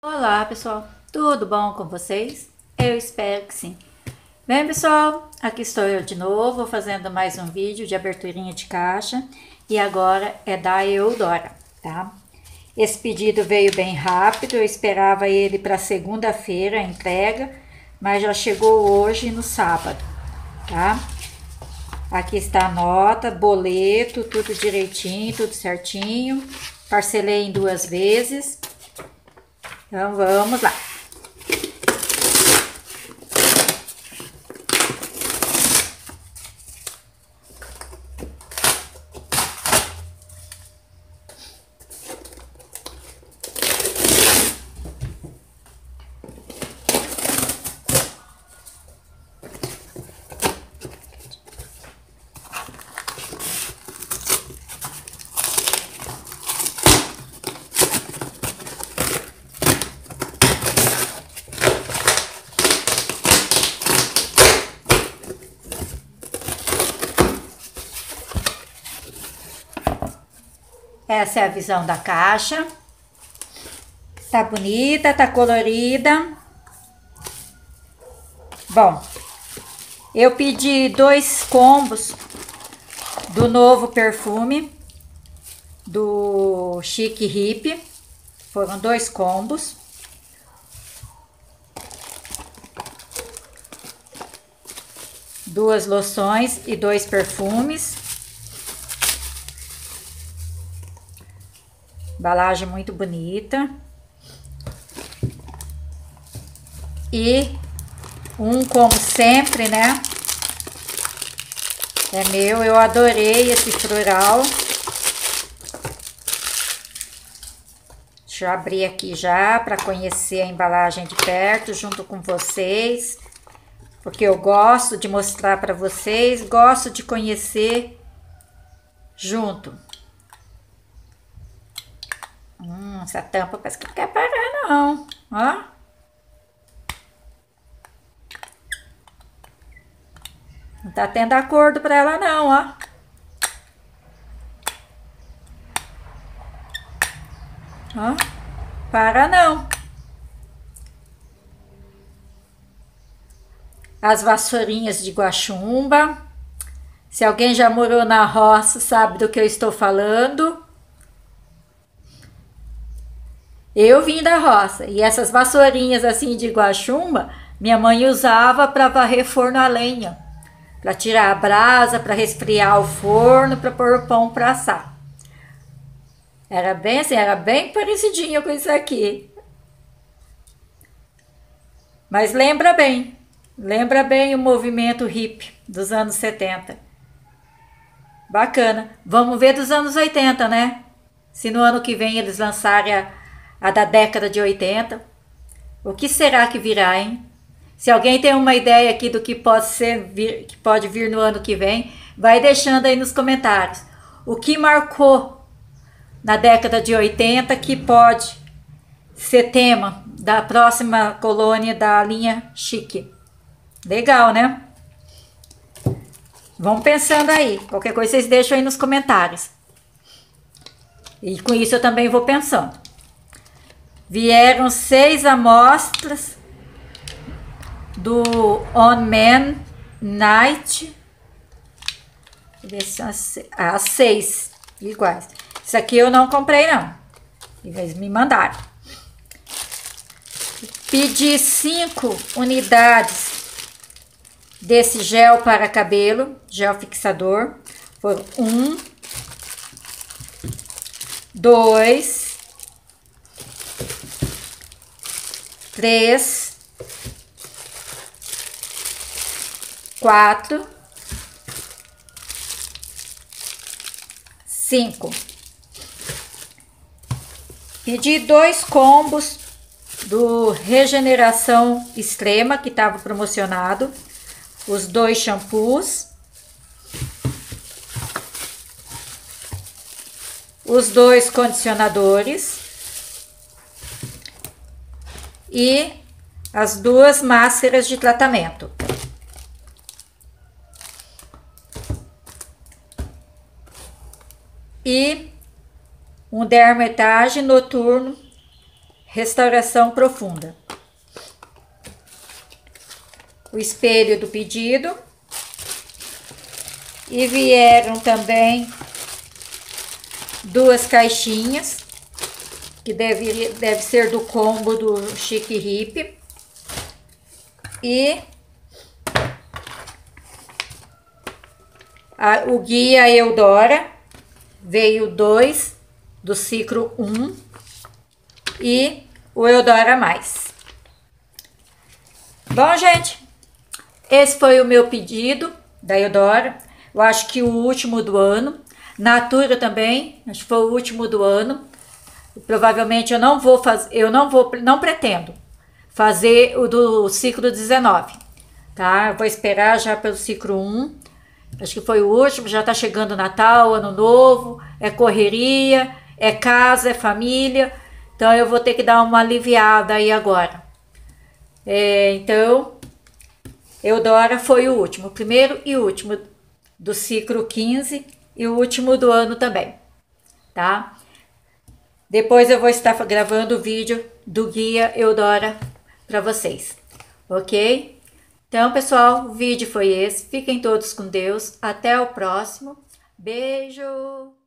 Olá pessoal, tudo bom com vocês? Eu espero que sim. Bem pessoal, aqui estou eu de novo fazendo mais um vídeo de aberturinha de caixa e agora é da Eudora, tá? Esse pedido veio bem rápido, eu esperava ele para segunda-feira a entrega, mas já chegou hoje no sábado, tá? Aqui está a nota, boleto, tudo direitinho, tudo certinho. Parcelei em 2 vezes. Então vamos lá. Essa é a visão da caixa. Tá bonita, tá colorida. Bom, eu pedi 2 combos do novo perfume do Chique Hip. Foram 2 combos. Duas loções e 2 perfumes. Embalagem muito bonita. E como sempre, né? É meu, eu adorei esse floral. Deixa eu abrir aqui já para conhecer a embalagem de perto junto com vocês. Porque eu gosto de mostrar para vocês, gosto de conhecer junto. Essa tampa parece que não quer parar não, ó. Não tá tendo acordo para ela não, ó. Ó, para não. As vassourinhas de guaxumba. Se alguém já morou na roça, sabe do que eu estou falando. Eu vim da roça e essas vassourinhas assim de guaxumba, minha mãe usava para varrer forno a lenha, para tirar a brasa, para resfriar o forno, para pôr o pão para assar. Era bem assim, era bem parecidinho com isso aqui. Mas lembra bem o movimento hippie dos anos 70. Bacana. Vamos ver dos anos 80, né? Se no ano que vem eles lançarem a da década de 80. O que será que virá, hein? Se alguém tem uma ideia aqui do que pode vir no ano que vem, vai deixando aí nos comentários. O que marcou na década de 80 que pode ser tema da próxima colônia da linha Chique. Legal, né? Vão pensando aí. Qualquer coisa vocês deixam aí nos comentários. E com isso eu também vou pensando. Vieram 6 amostras do On Man Night. Deixa eu ver se são as 6 iguais. Isso aqui eu não comprei não. Eles me mandaram. Pedi 5 unidades desse gel para cabelo, gel fixador. Foram 1, 2, 3, 4, 5. Pedi 2 combos do Regeneração Extrema, que estava promocionado. Os 2 shampoos. Os 2 condicionadores. E as 2 máscaras de tratamento. E um dermatage noturno Restauração Profunda. O espelho do pedido. E vieram também 2 caixinhas, que deve ser do combo do Chique Hip. E o guia Eudora, veio 2 do ciclo 1 e o Eudora Mais. Bom, gente, esse foi o meu pedido da Eudora. Eu acho que o último do ano. Natura também, acho que foi o último do ano. Provavelmente eu não pretendo fazer o do ciclo 19, tá? Eu vou esperar já pelo ciclo 1. Acho que foi o último, já tá chegando o Natal, Ano Novo, é correria, é casa, é família. Então eu vou ter que dar uma aliviada aí agora. Então, Eudora foi o último, o primeiro e último do ciclo 15 e o último do ano também, tá? Depois eu vou estar gravando o vídeo do guia Eudora para vocês, ok? Então, pessoal, o vídeo foi esse. Fiquem todos com Deus. Até o próximo. Beijo!